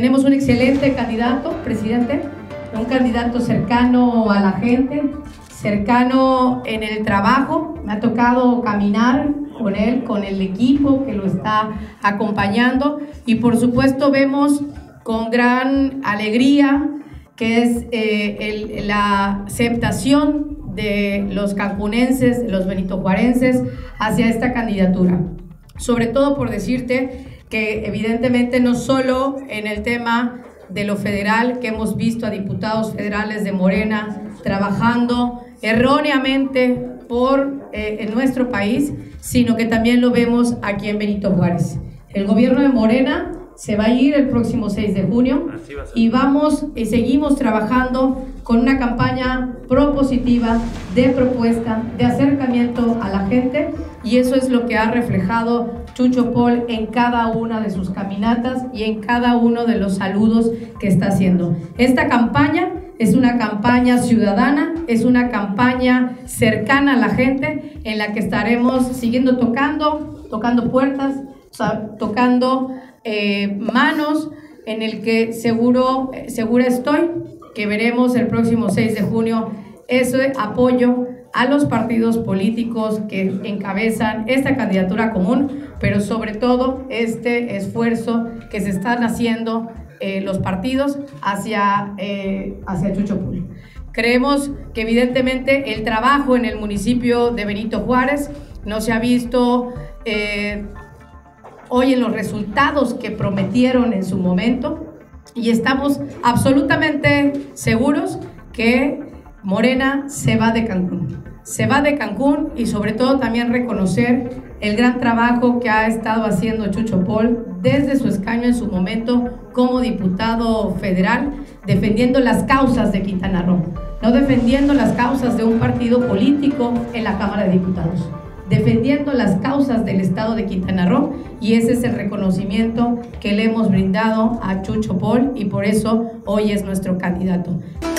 Tenemos un excelente candidato, presidente, un candidato cercano a la gente, cercano en el trabajo. Me ha tocado caminar con él, con el equipo que lo está acompañando, y por supuesto vemos con gran alegría que es la aceptación de los cancunenses, los benitojuarenses hacia esta candidatura. Sobre todo por decirte que evidentemente no solo en el tema de lo federal, que hemos visto a diputados federales de Morena trabajando erróneamente en nuestro país, sino que también lo vemos aquí en Benito Juárez. El gobierno de Morena se va a ir el próximo 6 de junio y seguimos trabajando con una campaña propositiva, de propuesta, de acercamiento a la gente, y eso es lo que ha reflejado Chucho Paul en cada una de sus caminatas y en cada uno de los saludos que está haciendo. Esta campaña es una campaña ciudadana, es una campaña cercana a la gente, en la que estaremos siguiendo tocando puertas, tocando manos, en el que segura estoy que veremos el próximo 6 de junio ese apoyo a los partidos políticos que encabezan esta candidatura común, pero sobre todo este esfuerzo que se están haciendo los partidos hacia Chucho Paul. Creemos que evidentemente el trabajo en el municipio de Benito Juárez no se ha visto hoy en los resultados que prometieron en su momento, y estamos absolutamente seguros que Morena se va de Cancún. Se va de Cancún, y sobre todo también reconocer el gran trabajo que ha estado haciendo Chucho Paul desde su escaño en su momento como diputado federal, defendiendo las causas de Quintana Roo, no defendiendo las causas de un partido político en la Cámara de Diputados, defendiendo las causas del estado de Quintana Roo, y ese es el reconocimiento que le hemos brindado a Chucho Paul, y por eso hoy es nuestro candidato.